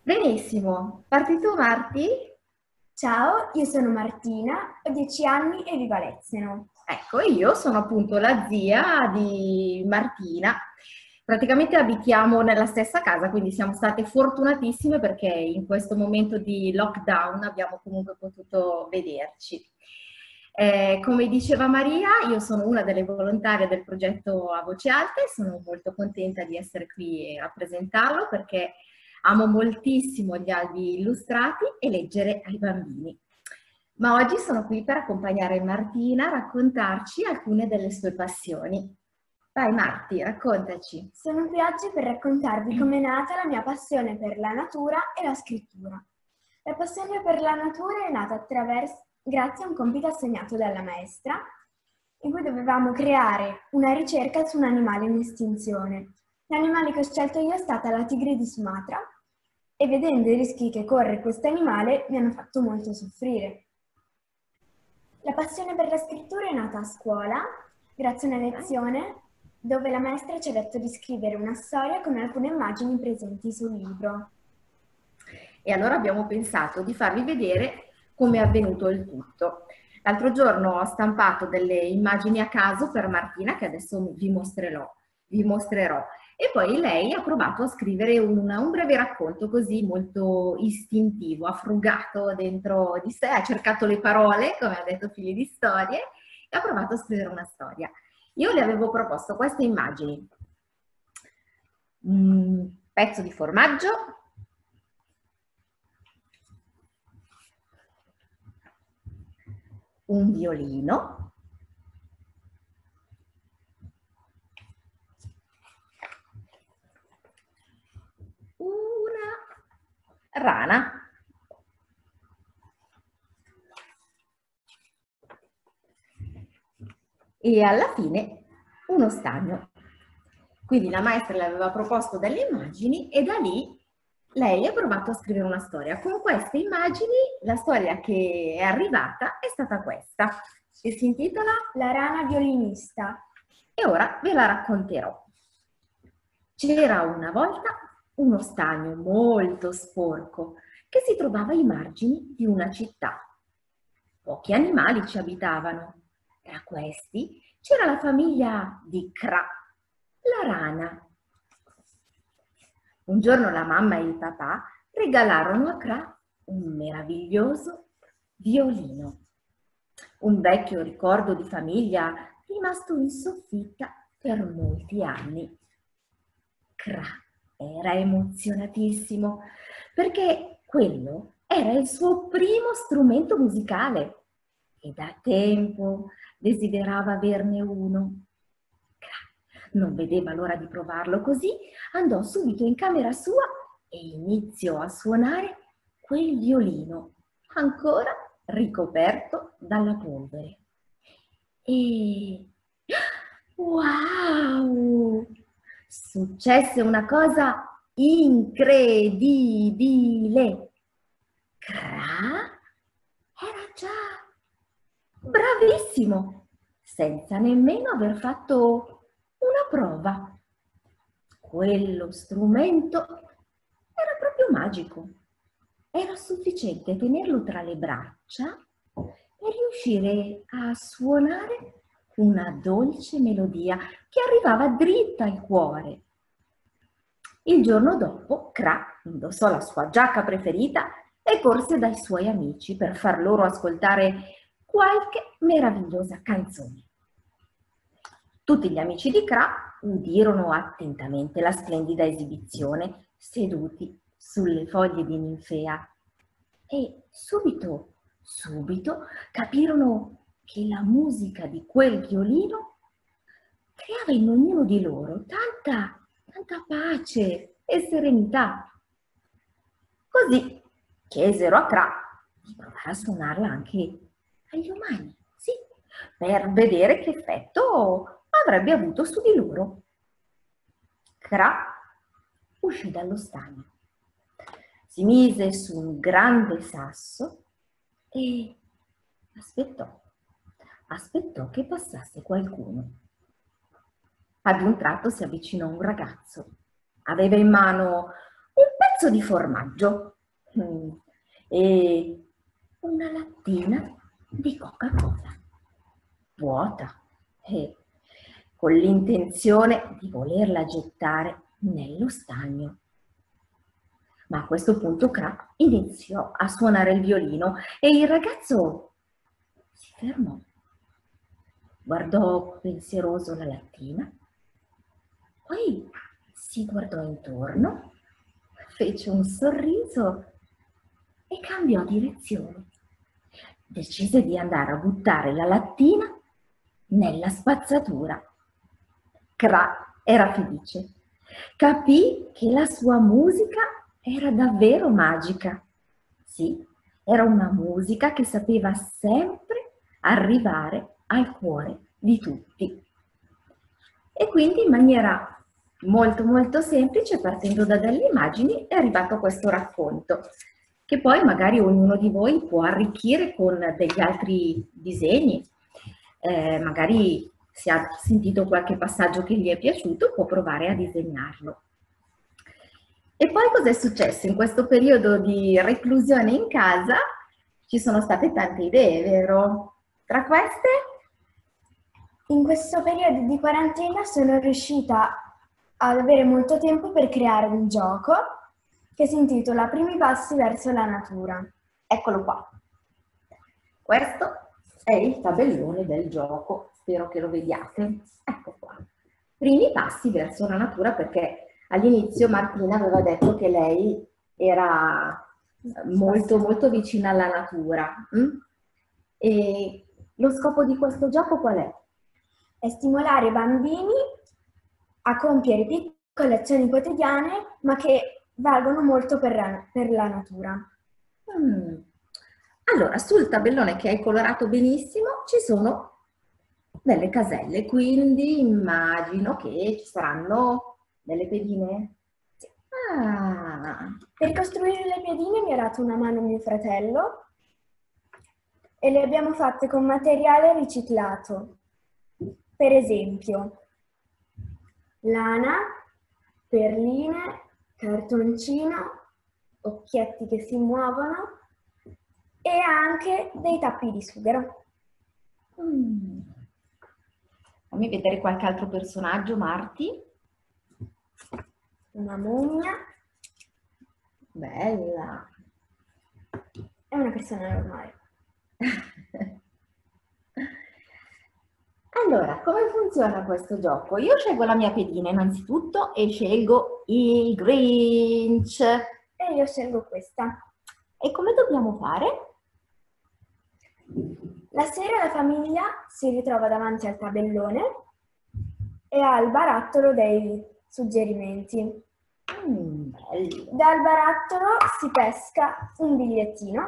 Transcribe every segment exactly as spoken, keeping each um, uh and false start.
Benissimo, parti tu Marti? Ciao, io sono Martina, ho dieci anni e vivo a Lezeno. Ecco, io sono appunto la zia di Martina. Praticamente abitiamo nella stessa casa, quindi siamo state fortunatissime perché in questo momento di lockdown abbiamo comunque potuto vederci. Eh, come diceva Maria, io sono una delle volontarie del progetto A Voce Alta e sono molto contenta di essere qui a presentarlo perché amo moltissimo gli albi illustrati e leggere ai bambini. Ma oggi sono qui per accompagnare Martina a raccontarci alcune delle sue passioni. Vai Marti, raccontaci. Sono qui oggi per raccontarvi com'è nata la mia passione per la natura e la scrittura. La passione per la natura è nata attraverso, grazie a un compito assegnato dalla maestra, in cui dovevamo creare una ricerca su un animale in estinzione. L'animale che ho scelto io è stata la tigre di Sumatra e vedendo i rischi che corre questo animale mi hanno fatto molto soffrire. La passione per la scrittura è nata a scuola, grazie a una lezione dove la maestra ci ha detto di scrivere una storia con alcune immagini presenti sul libro. E allora abbiamo pensato di farvi vedere come è avvenuto il tutto. L'altro giorno ho stampato delle immagini a caso per Martina che adesso vi mostrerò. Vi mostrerò. E poi lei ha provato a scrivere un, un breve racconto così molto istintivo, ha frugato dentro di sé, ha cercato le parole, come ha detto Figli di Storie, e ha provato a scrivere una storia. Io le avevo proposto queste immagini. Un pezzo di formaggio, un violino, una rana e alla fine uno stagno. Quindi la maestra le aveva proposto delle immagini e da lì lei ha provato a scrivere una storia. Con queste immagini la storia che è arrivata è stata questa, che si intitola La rana violinista. E ora ve la racconterò. C'era una volta uno stagno molto sporco che si trovava ai margini di una città. Pochi animali ci abitavano. Tra questi c'era la famiglia di Cra, la rana. Un giorno la mamma e il papà regalarono a Cra un meraviglioso violino. Un vecchio ricordo di famiglia rimasto in soffitta per molti anni. Cra era emozionatissimo perché quello era il suo primo strumento musicale e da tempo desiderava averne uno. Cra non vedeva l'ora di provarlo, così andò subito in camera sua e iniziò a suonare quel violino ancora ricoperto dalla polvere. E wow! Successe una cosa incredibile. Cra era già bravissimo, senza nemmeno aver fatto una prova. Quello strumento era proprio magico. Era sufficiente tenerlo tra le braccia e riuscire a suonare una dolce melodia che arrivava dritta al cuore. Il giorno dopo, Cra indossò la sua giacca preferita e corse dai suoi amici per far loro ascoltare qualche meravigliosa canzone. Tutti gli amici di Cra udirono attentamente la splendida esibizione seduti sulle foglie di ninfea e subito, subito capirono che la musica di quel violino creava in ognuno di loro tanta, tanta pace e serenità. Così chiesero a Cra di provare a suonarla anche agli umani, sì, per vedere che effetto avrebbe avuto su di loro. Cra uscì dallo stagno, si mise su un grande sasso e aspettò, aspettò che passasse qualcuno. Ad un tratto si avvicinò un ragazzo. Aveva in mano un pezzo di formaggio mm, e una lattina di Coca-Cola, vuota, e con l'intenzione di volerla gettare nello stagno. Ma a questo punto Cra iniziò a suonare il violino e il ragazzo si fermò, guardò pensieroso la lattina, poi si guardò intorno, fece un sorriso e cambiò direzione. Decise di andare a buttare la lattina nella spazzatura. Cra era felice. Capì che la sua musica era davvero magica. Sì, era una musica che sapeva sempre arrivare al cuore di tutti. E quindi in maniera molto molto semplice, partendo da delle immagini, è arrivato questo racconto, che poi magari ognuno di voi può arricchire con degli altri disegni. Eh, magari se ha sentito qualche passaggio che gli è piaciuto, può provare a disegnarlo. E poi cosa è successo? In questo periodo di reclusione in casa ci sono state tante idee, vero? Tra queste? In questo periodo di quarantena sono riuscita ad avere molto tempo per creare un gioco che si intitola Primi passi verso la natura. Eccolo qua. Questo è il tabellone del gioco, spero che lo vediate. Ecco qua. Primi passi verso la natura, perché all'inizio Martina aveva detto che lei era molto molto vicina alla natura. Mm? E lo scopo di questo gioco qual è? È stimolare i bambini a compiere piccole azioni quotidiane, ma che valgono molto per la, per la natura. Mm. Allora, sul tabellone che hai colorato benissimo ci sono delle caselle, quindi immagino che ci saranno delle pedine. Sì. Ah. Per costruire le pedine mi ha dato una mano mio fratello e le abbiamo fatte con materiale riciclato. Per esempio, lana, perline, cartoncino, occhietti che si muovono e anche dei tappi di sughero. Mm. Fammi vedere qualche altro personaggio, Marti. Una mummia. Bella. È una persona normale. Allora, come funziona questo gioco? Io scelgo la mia pedina innanzitutto e scelgo il Grinch. E io scelgo questa. E come dobbiamo fare? La sera la famiglia si ritrova davanti al tabellone e ha il barattolo dei suggerimenti. Mm, bello. Dal barattolo si pesca un bigliettino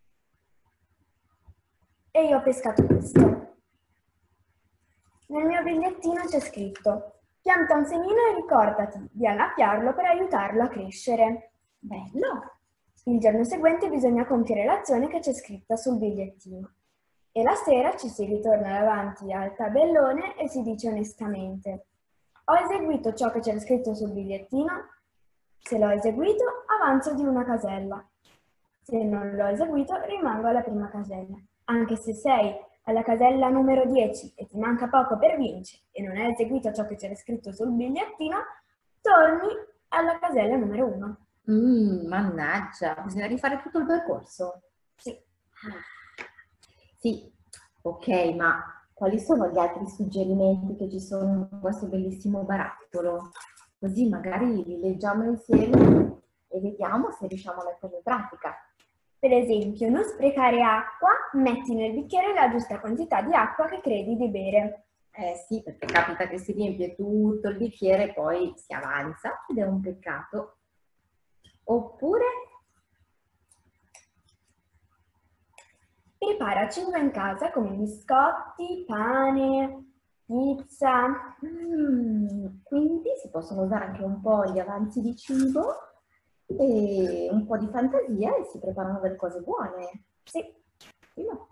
e io ho pescato questo. Nel mio bigliettino c'è scritto: pianta un semino e ricordati di annaffiarlo per aiutarlo a crescere. Bello. Il giorno seguente bisogna compiere l'azione che c'è scritta sul bigliettino. E la sera ci si ritorna davanti al tabellone e si dice onestamente: ho eseguito ciò che c'era scritto sul bigliettino? Se l'ho eseguito, avanzo di una casella. Se non l'ho eseguito, rimango alla prima casella. Anche se sei alla casella numero dieci e ti manca poco per vincere e non hai eseguito ciò che c'era scritto sul bigliettino, torni alla casella numero uno. Mm, mannaggia, bisogna rifare tutto il percorso? Sì. Sì, ok, ma quali sono gli altri suggerimenti che ci sono in questo bellissimo barattolo? Così magari li leggiamo insieme e vediamo se riusciamo a metterli in pratica. Per esempio, non sprecare acqua, metti nel bicchiere la giusta quantità di acqua che credi di bere. Eh sì, perché capita che si riempie tutto il bicchiere e poi si avanza ed è un peccato. Oppure prepara cibo in casa come biscotti, pane, pizza. mm, quindi si possono usare anche un po' gli avanzi di cibo e un po' di fantasia e si preparano delle cose buone. Sì. Prima.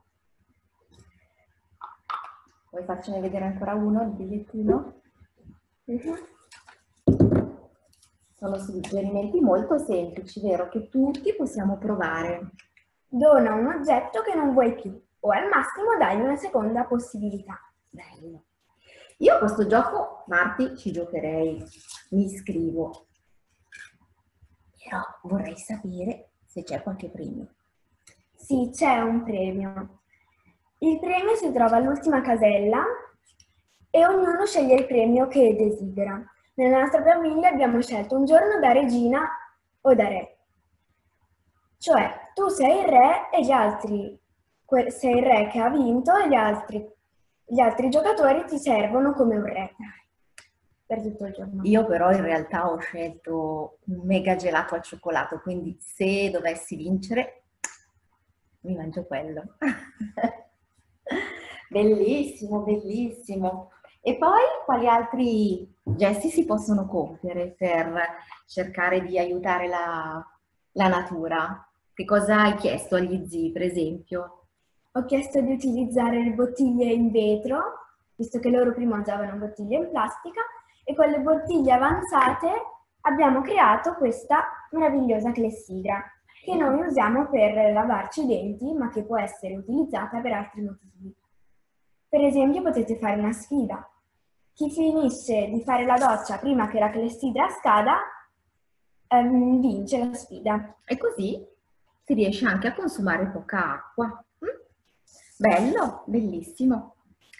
Vuoi farcene vedere ancora uno, il bigliettino? Mm-hmm. sono suggerimenti molto semplici, vero? Che tutti possiamo provare. Dona un oggetto che non vuoi più o al massimo dai una seconda possibilità. Bello. Io a questo gioco, Marti, ci giocherei, mi iscrivo. Però vorrei sapere se c'è qualche premio. Sì, c'è un premio. Il premio si trova all'ultima casella e ognuno sceglie il premio che desidera. Nella nostra famiglia abbiamo scelto un giorno da regina o da re. Cioè, tu sei il re e gli altri, sei il re che ha vinto e gli altri, gli altri giocatori ti servono come un re per tutto il giorno. Io però in realtà ho scelto un mega gelato al cioccolato, quindi se dovessi vincere mi mangio quello. Bellissimo, bellissimo. E poi quali altri gesti si possono compiere per cercare di aiutare la, la natura? Che cosa hai chiesto agli zii, per esempio? Ho chiesto di utilizzare le bottiglie in vetro, visto che loro prima usavano bottiglie in plastica, e con le bottiglie avanzate abbiamo creato questa meravigliosa clessidra, che noi usiamo per lavarci i denti, ma che può essere utilizzata per altri motivi. Per esempio potete fare una sfida. Chi finisce di fare la doccia prima che la clessidra scada, ehm, vince la sfida. E così si riesce anche a consumare poca acqua. Mm? Bello, bellissimo.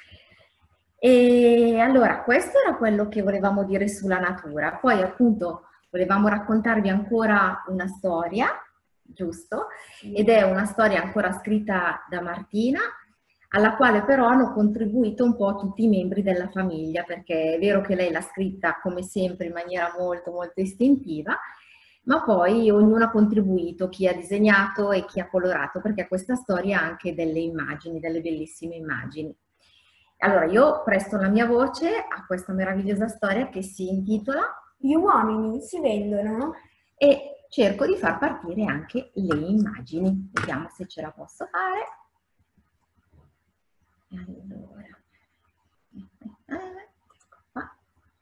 E allora, questo era quello che volevamo dire sulla natura. Poi appunto volevamo raccontarvi ancora una storia, giusto? Ed è una storia ancora scritta da Martina, alla quale però hanno contribuito un po' tutti i membri della famiglia, perché è vero che lei l'ha scritta come sempre in maniera molto molto istintiva, ma poi ognuno ha contribuito, chi ha disegnato e chi ha colorato, perché questa storia ha anche delle immagini, delle bellissime immagini. Allora io presto la mia voce a questa meravigliosa storia che si intitola Gli uomini si vendono e cerco di far partire anche le immagini. Vediamo se ce la posso fare. Allora, ecco qua.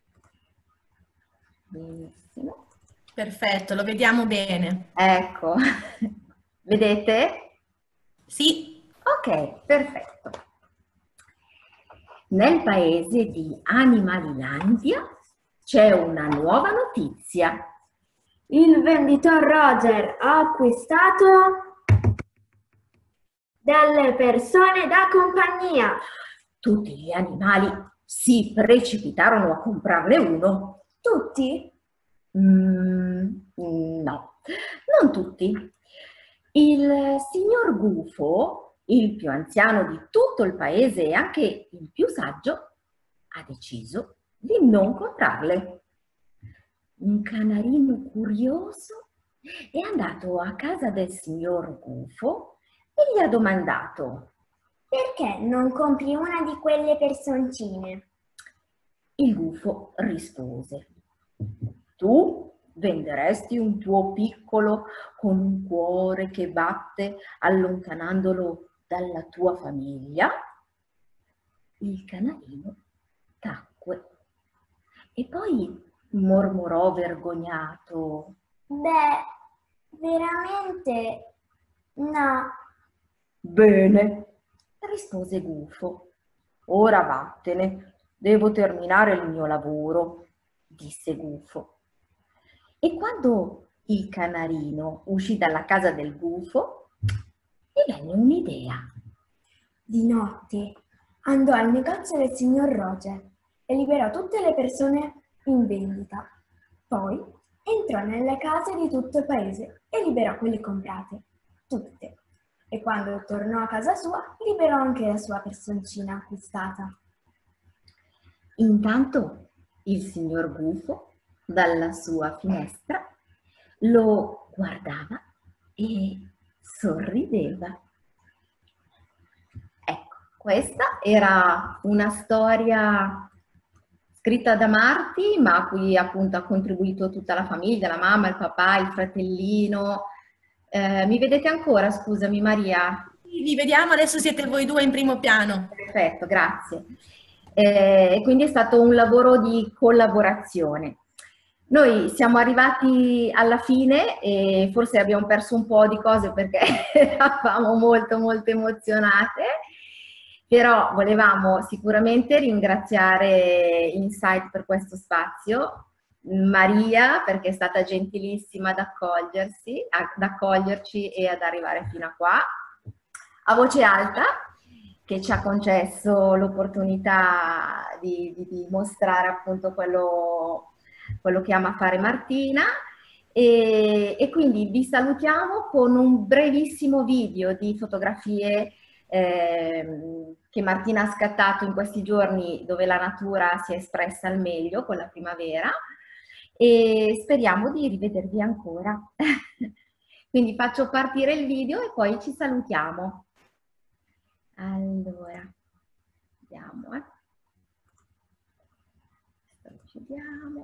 Benissimo. Perfetto, lo vediamo bene. Ecco, vedete? Sì. Ok, perfetto. Nel paese di Animalilandia c'è una nuova notizia. Il venditor Roger ha acquistato delle persone da compagnia. Tutti gli animali si precipitarono a comprarne uno. Tutti? Mm, no, non tutti. Il signor Gufo, il più anziano di tutto il paese e anche il più saggio, ha deciso di non comprarle. Un canarino curioso è andato a casa del signor Gufo e gli ha domandato: perché non compri una di quelle personcine? Il gufo rispose: tu venderesti un tuo piccolo con un cuore che batte allontanandolo dalla tua famiglia? Il canarino tacque e poi mormorò vergognato: Beh, veramente no. Bene, rispose Gufo. Ora vattene, devo terminare il mio lavoro, disse Gufo. E quando il canarino uscì dalla casa del gufo, gli venne un'idea. Di notte andò al negozio del signor Roger e liberò tutte le persone in vendita. Poi entrò nelle case di tutto il paese e liberò quelle comprate, tutte. E quando tornò a casa sua, liberò anche la sua personcina acquistata. Intanto il signor Gufo, dalla sua finestra, lo guardava e sorrideva. Ecco, questa era una storia scritta da Marti, ma a cui appunto ha contribuito tutta la famiglia, la mamma, il papà, il fratellino. Eh, mi vedete ancora? Scusami Maria. Vi vediamo, adesso siete voi due in primo piano. Perfetto, grazie. E eh, quindi è stato un lavoro di collaborazione. Noi siamo arrivati alla fine e forse abbiamo perso un po' di cose perché eravamo molto molto emozionate, però volevamo sicuramente ringraziare Insight per questo spazio, Maria perché è stata gentilissima ad accogliersi, ad accoglierci e ad arrivare fino a qua, a Voce Alta che ci ha concesso l'opportunità di, di, di mostrare appunto quello quello che ama fare Martina e, e quindi vi salutiamo con un brevissimo video di fotografie eh, che Martina ha scattato in questi giorni dove la natura si è espressa al meglio con la primavera e speriamo di rivedervi ancora. Quindi faccio partire il video e poi ci salutiamo. Allora, vediamo, eh. Chiudiamo.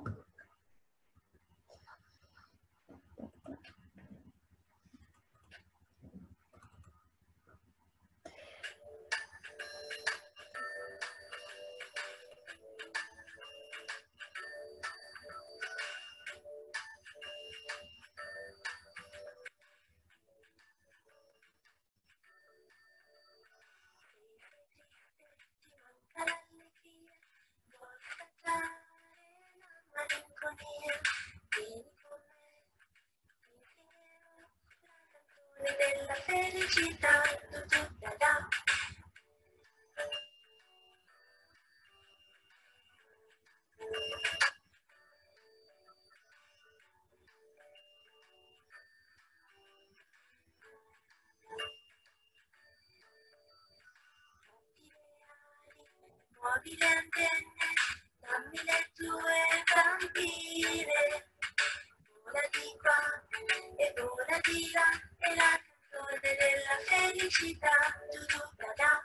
Della felicità, da da. Muovi le antenne, dammi le tue vampire. Vola di qua e vola di là, è la canzone della felicità, tu tu da da.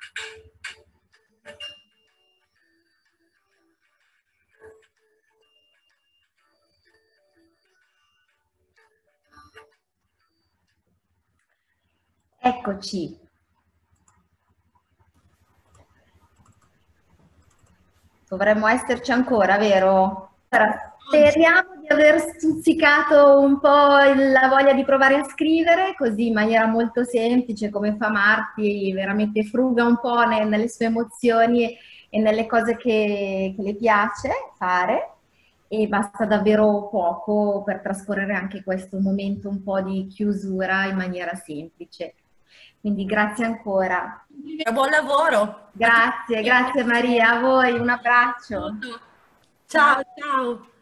Eccoci. Dovremmo esserci ancora, vero? Allora, speriamo di aver stuzzicato un po' la voglia di provare a scrivere, così in maniera molto semplice, come fa Marti, veramente fruga un po' nelle sue emozioni e nelle cose che, che le piace fare, e basta davvero poco per trascorrere anche questo momento un po' di chiusura in maniera semplice. Quindi grazie ancora. Buon lavoro. Grazie, grazie Maria, a voi, un abbraccio. Ciao, ciao.